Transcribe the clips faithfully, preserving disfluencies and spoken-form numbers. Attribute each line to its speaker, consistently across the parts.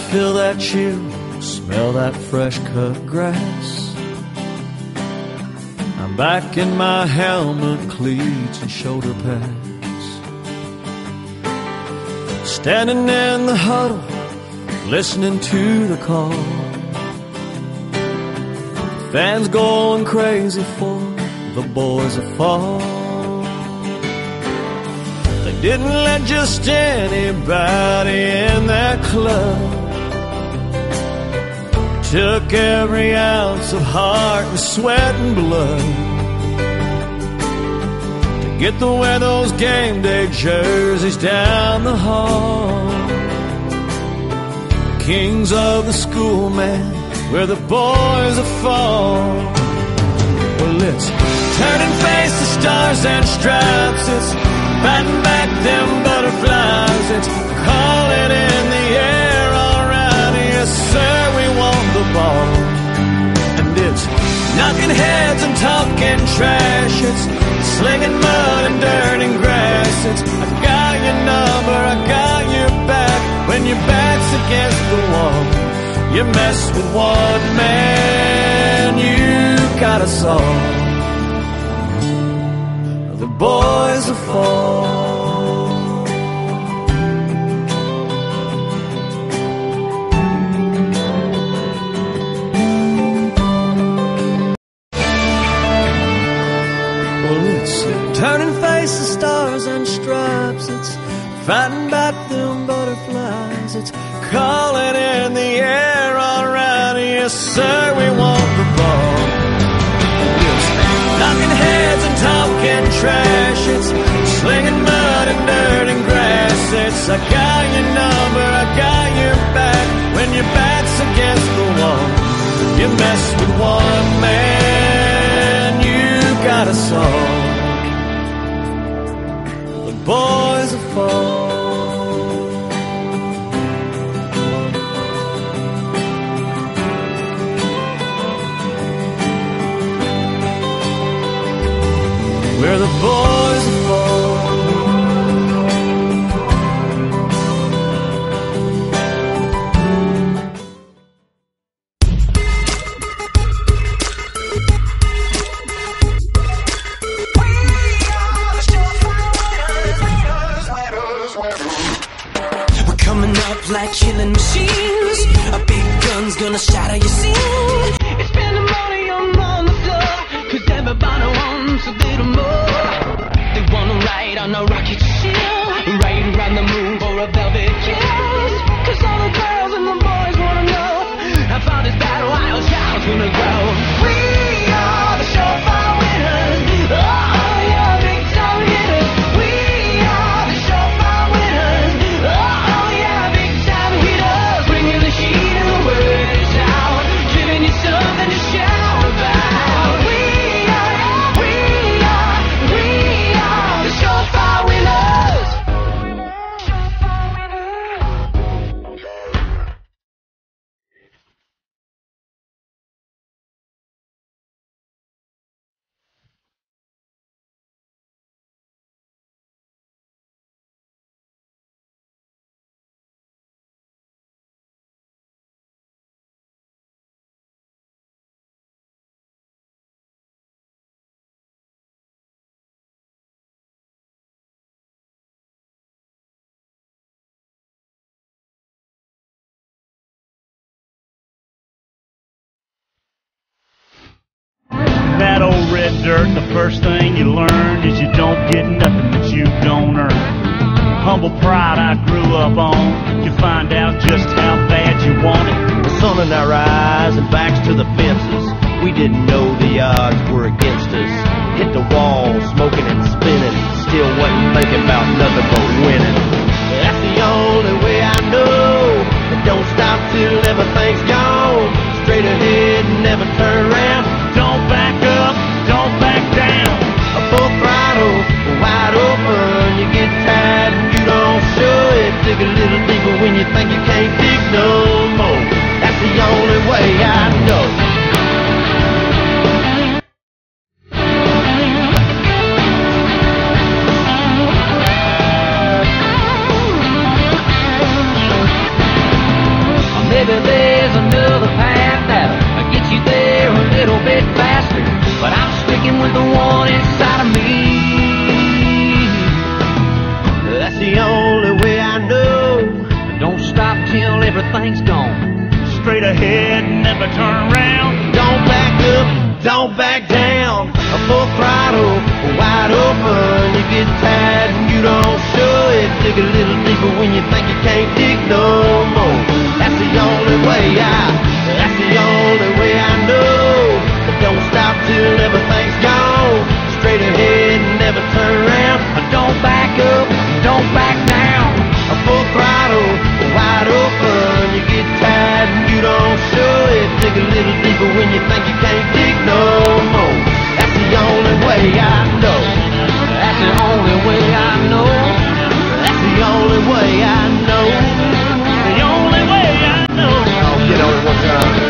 Speaker 1: feel that chill, smell that fresh cut grass. I'm back in my helmet, cleats and shoulder pads, standing in the huddle, listening to the call. Fans going crazy for the boys that fall. They didn't let just anybody in that club. Took every ounce of heart and sweat and blood to get to wear those game day jerseys down the hall. Kings of the school, man, where the boys are fall. Well, it's turning face to stars and stripes. It's fighting back them butterflies. It's calling in the air, all right, yes sir, we want the ball. And it's knocking heads and talking trash. It's slinging mud and dirt and grass. It's I got your number, I got your back. When your back's against the wall, you mess with one man, you got us all. The boys will fall. Well, it's turning faces, stars and stripes. It's fighting back them butterflies. It's calling in the air, alright, yes sir, we want the ball. It's knocking heads and talking trash. It's slinging mud and dirt and grass. It's I got your number, I got your back. When your back's against the wall, you mess with one man, you got us all. The boys will fall. Where the boys fall.
Speaker 2: We're coming up like killing machines. Our big gun's gonna shatter your scene. It's been the money on the floor, 'cause everybody wants a little more. They wanna ride on a rocket ship, right around the moon for a velvet kiss. 'Cause all the girls and the boys wanna know how far this battle our child's gonna grow. We are the surefire winners. Oh yeah, big time hitters. We are the surefire winners. Oh yeah, big time hitters. Bringing the heat and the words out, giving you something to shout about. We are, we are, we are the surefire winners. Surefire winners.
Speaker 3: That old red dirt, the first thing you learn is you don't get nothing that you don't earn. Humble pride I grew up on, you find out just how bad you want it.
Speaker 4: The sun in our eyes and backs to the fences, we didn't know the odds were against us. Hit the wall, smoking and spinning, still wasn't thinking about nothing but winning. That's the only way I know, but don't stop till everything's gone. Straight ahead and never turn around.
Speaker 3: Don't back up, don't back down.
Speaker 4: A full throttle, wide open. You get tired and you don't show it. Dig a little deeper when you think you can't dig no more. That's the only way I know. deeper when you think you can't dig no more. That's the only way I know. That's the only way I know. That's the only way I know.
Speaker 3: The only way I know.
Speaker 4: Oh, get on it one time.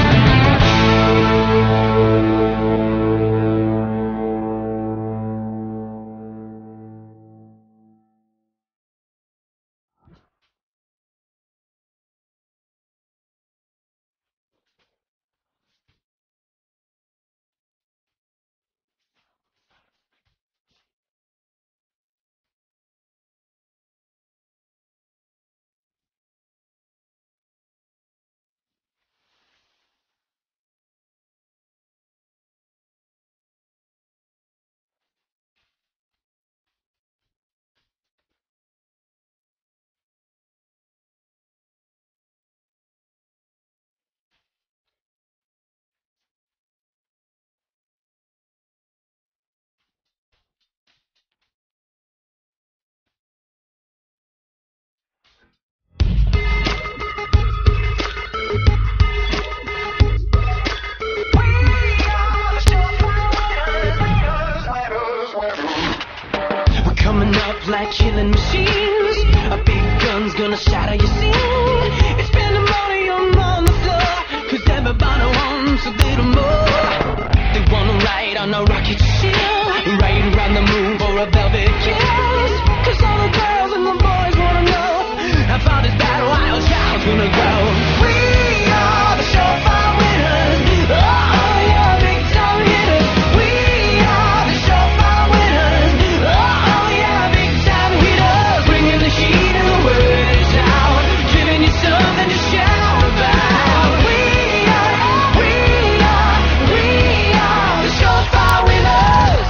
Speaker 2: Like killing machines, a big gun's gonna shatter your scene. It's been the money on the floor, cause everybody wants a little more. They wanna ride on a rocket ship, right around the moon for a velvet kiss. Cause all the girls and the boys wanna know how far this battle wild child's gonna go. We are the surefire winners. Oh yeah, big time hitters. We are the surefire winners. Oh yeah, big time hitters. Bringing the heat and the words out, giving you something to shout about. We are, we are, we are the surefire winners.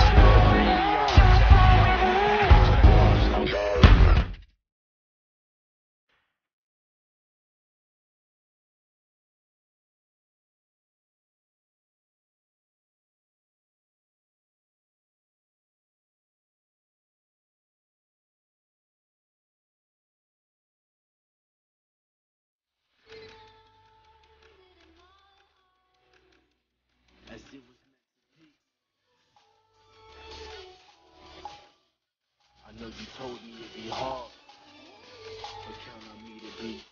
Speaker 4: As it was meant to be. I know you told me it'd be hard, but count on me to be